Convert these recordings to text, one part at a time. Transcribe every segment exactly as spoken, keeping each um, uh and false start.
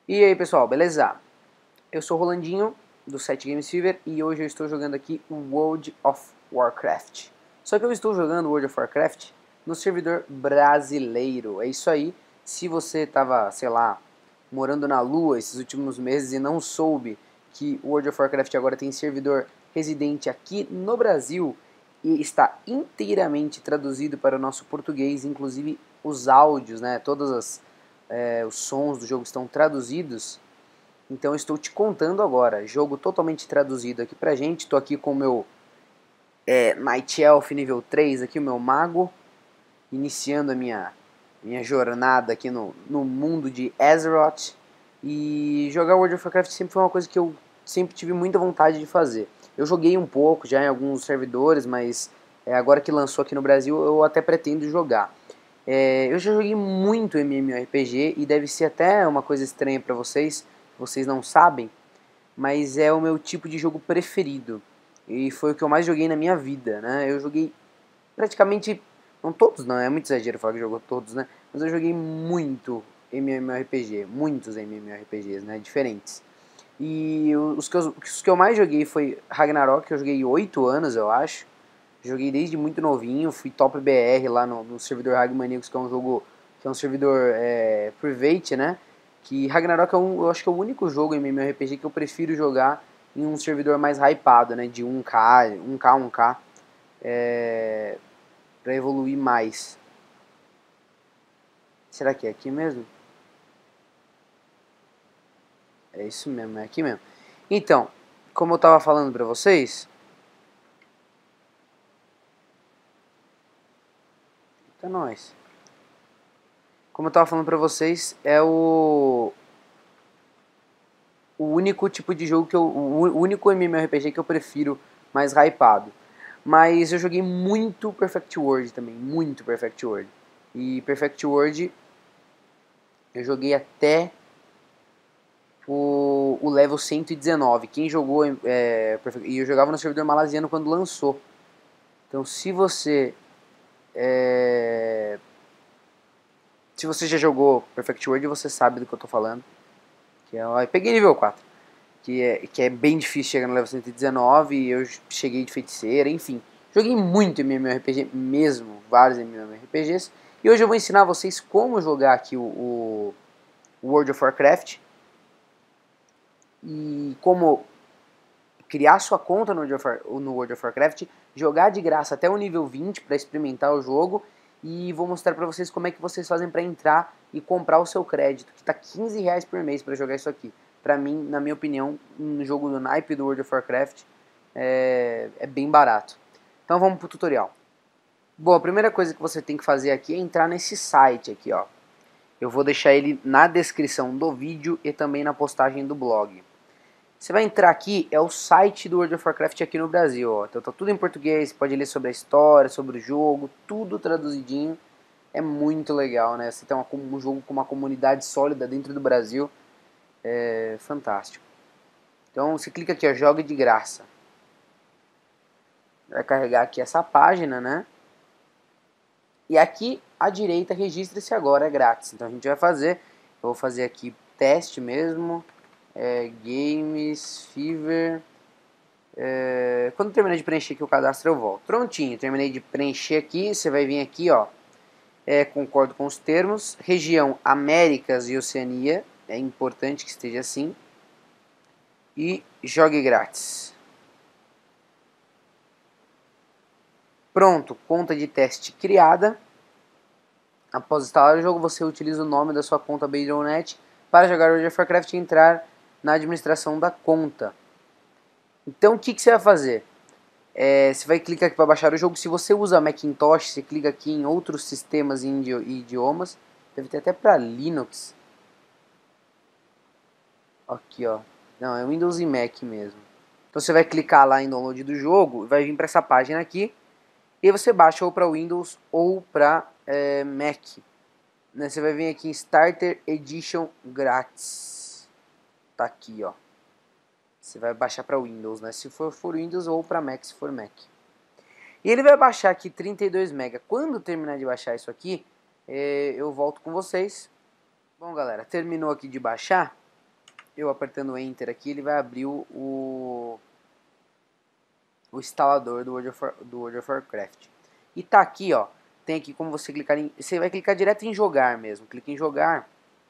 E aí pessoal, beleza? Eu sou o Rolandinho do site Games Fever e hoje eu estou jogando aqui o World of Warcraft. Só que eu estou jogando World of Warcraft no servidor brasileiro. É isso aí. Se você estava, sei lá, morando na Lua esses últimos meses e não soube que o World of Warcraft agora tem servidor residente aqui no Brasil e está inteiramente traduzido para o nosso português, inclusive os áudios, né, todas as É, os sons do jogo estão traduzidos, então eu estou te contando agora, jogo totalmente traduzido aqui pra gente. Estou aqui com o meu é, Night Elf nível três, aqui o meu mago, iniciando a minha, minha jornada aqui no, no mundo de Azeroth. E jogar World of Warcraft sempre foi uma coisa que eu sempre tive muita vontade de fazer. Eu joguei um pouco já em alguns servidores, mas é, agora que lançou aqui no Brasil eu até pretendo jogar. É, eu já joguei muito MMORPG e deve ser até uma coisa estranha pra vocês, vocês não sabem, mas é o meu tipo de jogo preferido e foi o que eu mais joguei na minha vida, né? Eu joguei praticamente, não todos não, é muito exagero falar que jogou todos, né? Mas eu joguei muito MMORPG, muitos MMORPGs, né? Diferentes. E os que, eu, os que eu mais joguei foi Ragnarok, que eu joguei oito anos, eu acho. Joguei desde muito novinho, fui top B R lá no, no servidor Ragmaníacos, que é um jogo, que é um servidor é, private, né? Que Ragnarok é um, eu acho que é o único jogo em MMORPG que eu prefiro jogar em um servidor mais hypado, né? De um K, um K, um K, é, pra evoluir mais. Será que é aqui mesmo? É isso mesmo, é aqui mesmo. Então, como eu tava falando pra vocês... Eita, nós. Como eu tava falando pra vocês, é o... o único tipo de jogo que eu... o único MMORPG que eu prefiro mais hypado. Mas eu joguei muito Perfect World também, muito Perfect World. E Perfect World eu joguei até o, o level cento e dezenove. Quem jogou... É, e eu jogava no servidor malasiano quando lançou. Então se você... É, se você já jogou Perfect World, você sabe do que eu tô falando. Que é, ó, eu peguei nível quatro. Que é, que é bem difícil chegar no level cento e dezenove, e eu cheguei de feiticeira, enfim. Joguei muito MMORPG mesmo, vários MMORPGs. E hoje eu vou ensinar vocês como jogar aqui o, o World of Warcraft. E como criar sua conta no World of, War, no World of Warcraft, jogar de graça até o nível vinte para experimentar o jogo. E vou mostrar pra vocês como é que vocês fazem pra entrar e comprar o seu crédito, que tá quinze reais por mês pra jogar isso aqui. Pra mim, na minha opinião, um jogo do naipe do World of Warcraft é, é bem barato. Então vamos pro tutorial. Bom, a primeira coisa que você tem que fazer aqui é entrar nesse site aqui, ó. Eu vou deixar ele na descrição do vídeo e também na postagem do blog. Você vai entrar aqui, é o site do World of Warcraft aqui no Brasil, ó. Então tá tudo em português, você pode ler sobre a história, sobre o jogo, tudo traduzidinho. É muito legal, né? Você tem uma, um jogo com uma comunidade sólida dentro do Brasil. É fantástico. Então você clica aqui, ó, joga de graça. Vai carregar aqui essa página, né? E aqui à direita, registre-se agora, é grátis. Então a gente vai fazer, eu vou fazer aqui teste mesmo. É, Games Fever. É, quando terminar de preencher aqui o cadastro eu volto. Prontinho, terminei de preencher aqui. Você vai vir aqui, ó. É, concordo com os termos. Região Américas e Oceania. É importante que esteja assim. E jogue grátis. Pronto, conta de teste criada. Após instalar o jogo, você utiliza o nome da sua conta Battle ponto net para jogar World of Warcraft e entrar na administração da conta. Então o que, que você vai fazer? É, você vai clicar aqui para baixar o jogo. Se você usa Macintosh, você clica aqui em outros sistemas e idiomas. Deve ter até para Linux. Aqui, ó. Não, é Windows e Mac mesmo. Então você vai clicar lá em download do jogo e vai vir para essa página aqui. E aí você baixa ou para Windows ou para é, Mac. Né, você vai vir aqui em Starter Edition grátis. Tá aqui, ó. Você vai baixar para Windows, né? Se for, for Windows ou para Mac, se for Mac. E ele vai baixar aqui trinta e dois mega. Quando terminar de baixar isso aqui, é, eu volto com vocês. Bom, galera, terminou aqui de baixar. eu apertando Enter aqui, ele vai abrir o, o, o instalador do World, of War, do World of Warcraft. E tá aqui, ó, tem aqui como você clicar em, você vai clicar direto em jogar mesmo, clica em jogar.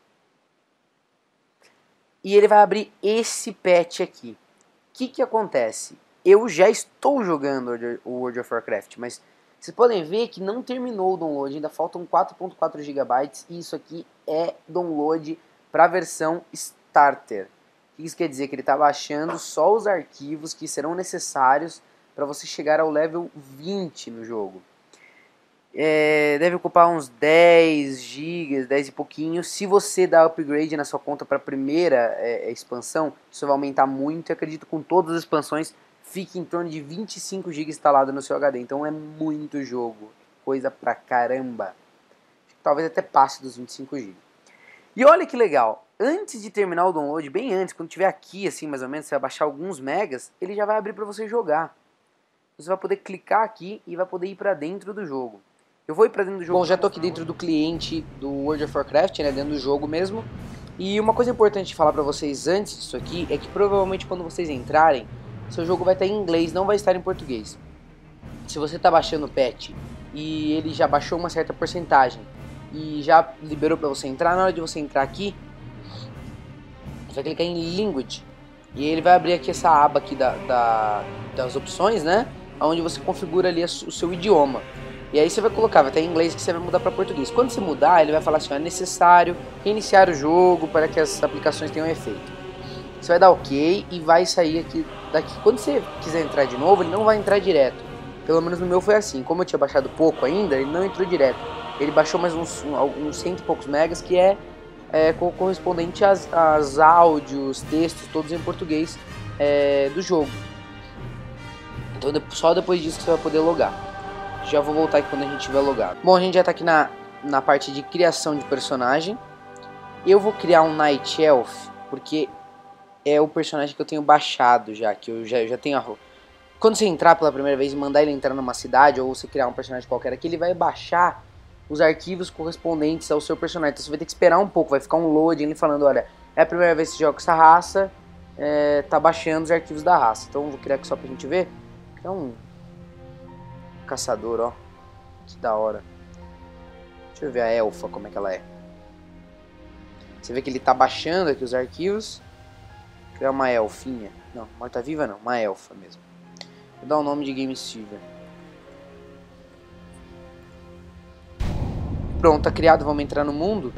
E ele vai abrir esse patch aqui. O que que acontece? Eu já estou jogando o World of Warcraft, mas vocês podem ver que não terminou o download, ainda faltam quatro ponto quatro gigabytes e isso aqui é download para a versão Starter. O que isso quer dizer? Que ele está baixando só os arquivos que serão necessários para você chegar ao level vinte no jogo. É, deve ocupar uns dez gigas, dez e pouquinho. Se você dá upgrade na sua conta para a primeira é, expansão, isso vai aumentar muito. Eu acredito que com todas as expansões fique em torno de vinte e cinco gigas instalado no seu H D. Então é muito jogo, coisa pra caramba. Talvez até passe dos vinte e cinco gigas. E olha que legal, antes de terminar o download, bem antes, quando tiver aqui assim mais ou menos, você vai baixar alguns megas, ele já vai abrir para você jogar. Você vai poder clicar aqui e vai poder ir para dentro do jogo. Eu vou ir pra dentro do jogo. Bom, já tô aqui dentro do cliente do World of Warcraft, né, dentro do jogo mesmo. E uma coisa importante de falar pra vocês antes disso aqui é que provavelmente quando vocês entrarem, seu jogo vai estar em inglês, não vai estar em português. Se você tá baixando o patch e ele já baixou uma certa porcentagem e já liberou pra você entrar, na hora de você entrar aqui, você vai clicar em Language e ele vai abrir aqui essa aba aqui da, da, das opções, né, onde você configura ali o seu idioma. E aí você vai colocar, vai estar em inglês que você vai mudar para português. Quando você mudar, ele vai falar assim, ó, é necessário reiniciar o jogo para que as aplicações tenham efeito. Você vai dar OK e vai sair aqui daqui. Quando você quiser entrar de novo, ele não vai entrar direto. Pelo menos no meu foi assim. Como eu tinha baixado pouco ainda, ele não entrou direto. Ele baixou mais uns, uns cento e poucos megas, que é, é correspondente às, às áudios, textos, todos em português é, do jogo. Então só depois disso que você vai poder logar. Já vou voltar aqui quando a gente tiver logado. Bom, a gente já tá aqui na, na parte de criação de personagem. Eu vou criar um Night Elf, porque é o personagem que eu tenho baixado já, que eu já, já tenho a... Quando você entrar pela primeira vez e mandar ele entrar numa cidade, ou você criar um personagem qualquer aqui, ele vai baixar os arquivos correspondentes ao seu personagem. Então você vai ter que esperar um pouco, vai ficar um loading ele falando, olha, é a primeira vez que você joga com essa raça, é, tá baixando os arquivos da raça. Então eu vou criar aqui só pra gente ver. Então... caçador, ó, que da hora. Deixa eu ver a elfa, como é que ela é. Você vê que ele tá baixando aqui os arquivos. Criar uma elfinha. Não, morta-viva não, uma elfa mesmo. Vou dar o nome de Gamesfever. Pronto, tá criado, vamos entrar no mundo.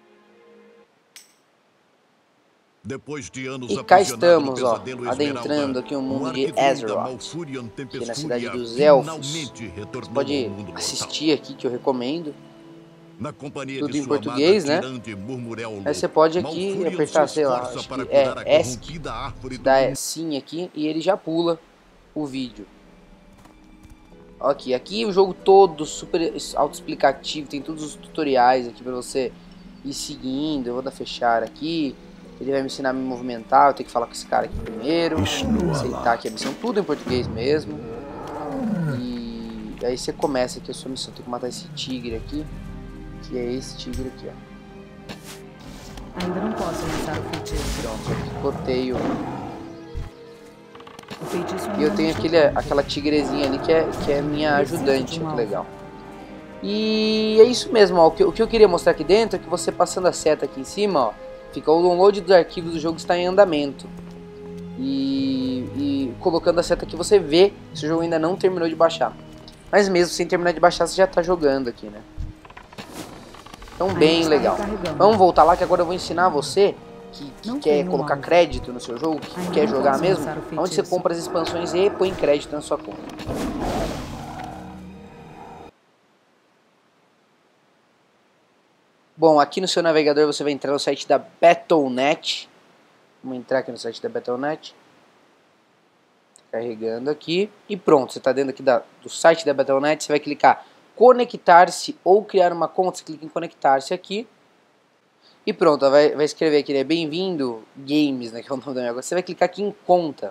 Depois de anos e cá estamos, ó, adentrando aqui o mundo de Azeroth, aqui na cidade dos Elfos. Você pode assistir aqui, que eu recomendo. Tudo em português, né? Aí você pode aqui apertar, sei lá, acho que é ESC, dá sim aqui, e ele já pula o vídeo. Aqui, aqui o jogo todo super autoexplicativo, tem todos os tutoriais aqui pra você ir seguindo. Eu vou dar fechar aqui. Ele vai me ensinar a me movimentar, eu tenho que falar com esse cara aqui primeiro, aceitar aqui a missão, tudo em português mesmo. E aí você começa aqui a sua missão, tem que matar esse tigre aqui, que é esse tigre aqui, ó. Ainda não posso usar o feitiço. Pronto, botei o... o feitiço. E eu tenho aquele, aquela tigrezinha ali que é, que é minha ajudante, que legal. E é isso mesmo, ó, o que, o que eu queria mostrar aqui dentro é que você passando a seta aqui em cima, ó, fica o download dos arquivos do jogo está em andamento. E, e colocando a seta aqui você vê se o jogo ainda não terminou de baixar. Mas mesmo sem terminar de baixar você já está jogando aqui, né? Então bem legal. Vamos voltar lá que agora eu vou ensinar você que, que quer colocar crédito no seu jogo, que quer jogar mesmo, onde você compra as expansões e põe crédito na sua conta. Bom, aqui no seu navegador você vai entrar no site da Battle ponto net. Vamos entrar aqui no site da Battle ponto net. Carregando aqui. E pronto, você está dentro aqui da, do site da Battle ponto net. Você vai clicar conectar-se ou criar uma conta. Você clica em conectar-se aqui. E pronto, vai, vai escrever aqui, né? Bem-vindo Games, né? Que é o nome da minha conta. Você vai clicar aqui em conta.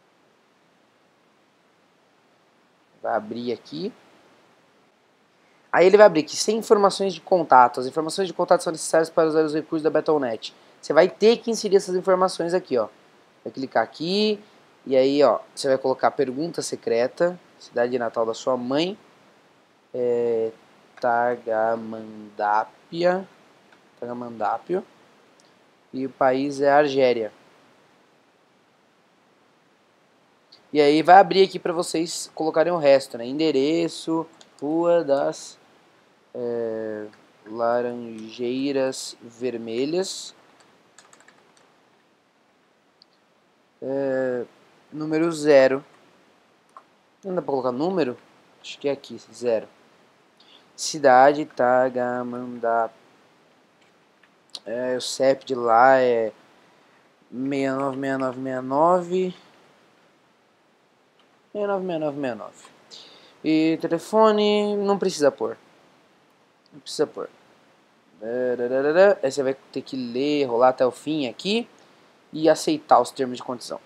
Vai abrir aqui. Aí ele vai abrir aqui, sem informações de contato. As informações de contato são necessárias para usar os recursos da Battle ponto net. Você vai ter que inserir essas informações aqui, ó. Vai clicar aqui, e aí, ó, você vai colocar pergunta secreta, cidade de natal da sua mãe, é, Tagamandapia, Tagamandapio, e o país é Argélia. E aí vai abrir aqui para vocês colocarem o resto, né? Endereço, Rua das é, Laranjeiras Vermelhas, é, número zero. Não dá pra colocar número? Acho que é aqui, zero. Cidade, Tagamandá. É, o C E P de lá é seis nove seis nove seis nove. seis nove seis nove seis nove. E telefone, não precisa pôr. Não precisa pôr. Aí você vai ter que ler, rolar até o fim aqui e aceitar os termos de condição.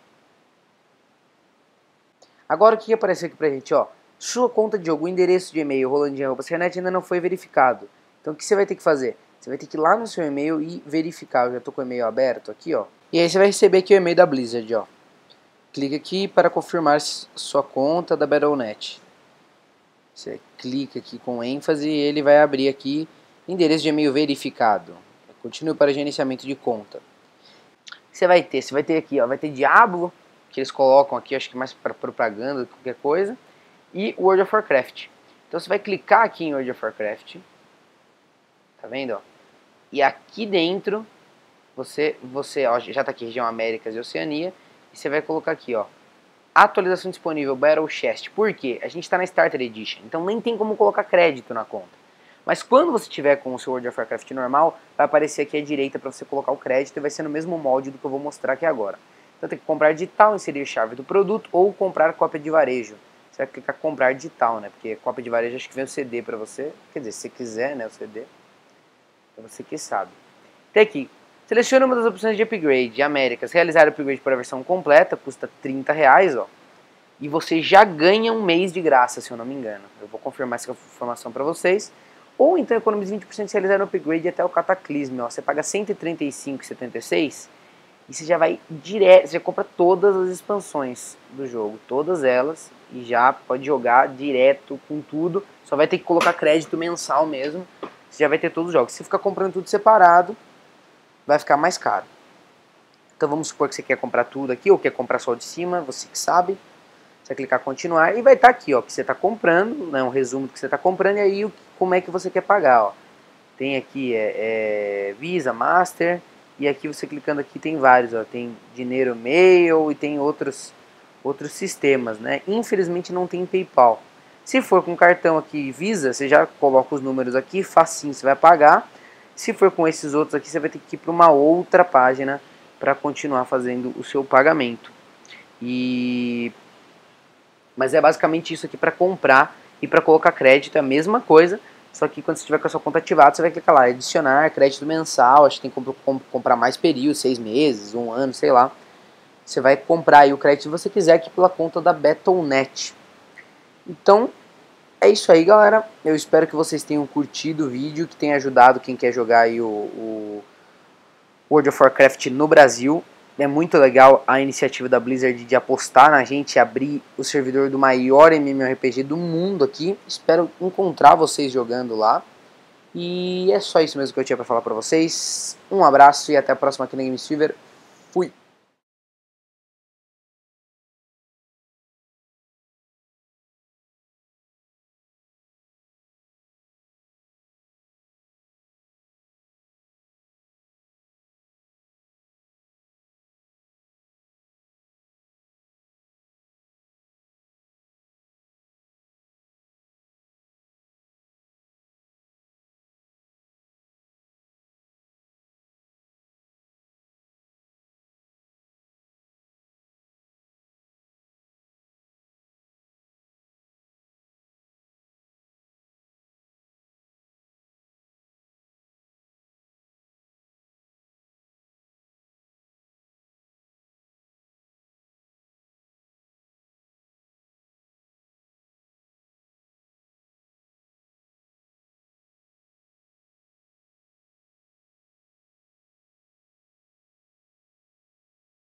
Agora o que apareceu aqui pra gente, ó? Sua conta de jogo, o endereço de e-mail rolandinho arroba sernet ainda não foi verificado. Então o que você vai ter que fazer? Você vai ter que ir lá no seu e-mail e verificar. Eu já tô com o e-mail aberto aqui, ó. E aí você vai receber aqui o e-mail da Blizzard, ó. Clica aqui para confirmar sua conta da Battle ponto net. Você clica aqui com ênfase e ele vai abrir aqui endereço de e-mail verificado. Continue para gerenciamento de conta. Você vai ter, você vai ter aqui, ó, vai ter Diablo, que eles colocam aqui, acho que mais para propaganda do que qualquer coisa, e World of Warcraft. Então você vai clicar aqui em World of Warcraft, tá vendo, ó? E aqui dentro você, você, ó, já tá aqui região Américas e Oceania, e você vai colocar aqui, ó, atualização disponível, Battle Chest. Por quê? A gente está na Starter Edition, então nem tem como colocar crédito na conta. Mas quando você tiver com o seu World of Warcraft normal, vai aparecer aqui à direita para você colocar o crédito e vai ser no mesmo molde do que eu vou mostrar aqui agora. Então tem que comprar digital, inserir chave do produto ou comprar cópia de varejo. Você vai clicar comprar digital, né? Porque cópia de varejo acho que vem o C D para você. Quer dizer, se você quiser, né, o C D. É você que sabe. Tem aqui. Selecione uma das opções de upgrade. Américas. Realizar o upgrade para a versão completa. Custa trinta reais, ó. E você já ganha um mês de graça, se eu não me engano. Eu vou confirmar essa informação para vocês. Ou então economize vinte por cento se realizar o upgrade até o Cataclismo. Ó. Você paga cento e trinta e cinco reais e setenta e seis centavos. E você já vai direto, você já compra todas as expansões do jogo, todas elas, e já pode jogar direto com tudo. Só vai ter que colocar crédito mensal mesmo. Você já vai ter todos os jogos. Se ficar comprando tudo separado, vai ficar mais caro. Então vamos supor que você quer comprar tudo aqui, ou quer comprar só o de cima, você que sabe. Você vai clicar continuar e vai estar aqui, ó, que você está comprando, né, um resumo do que você está comprando, e aí como é que você quer pagar, ó. Tem aqui é, é, Visa, Master, e aqui você clicando aqui tem vários, ó, tem dinheiro mail e tem outros, outros sistemas, né. Infelizmente não tem PayPal. Se for com cartão aqui Visa, você já coloca os números aqui, facinho, você vai pagar. Se for com esses outros aqui, você vai ter que ir para uma outra página para continuar fazendo o seu pagamento. E... Mas é basicamente isso aqui para comprar e para colocar crédito, é a mesma coisa, só que quando você estiver com a sua conta ativada, você vai clicar lá, adicionar crédito mensal, acho que tem que comp comprar mais período, seis meses, um ano, sei lá. Você vai comprar aí o crédito se você quiser aqui pela conta da Battle ponto net. Então, é isso aí, galera. Eu espero que vocês tenham curtido o vídeo, que tenha ajudado quem quer jogar aí o, o World of Warcraft no Brasil. É muito legal a iniciativa da Blizzard de apostar na gente, abrir o servidor do maior MMORPG do mundo aqui. Espero encontrar vocês jogando lá. E é só isso mesmo que eu tinha para falar para vocês. Um abraço e até a próxima aqui na GameSilver.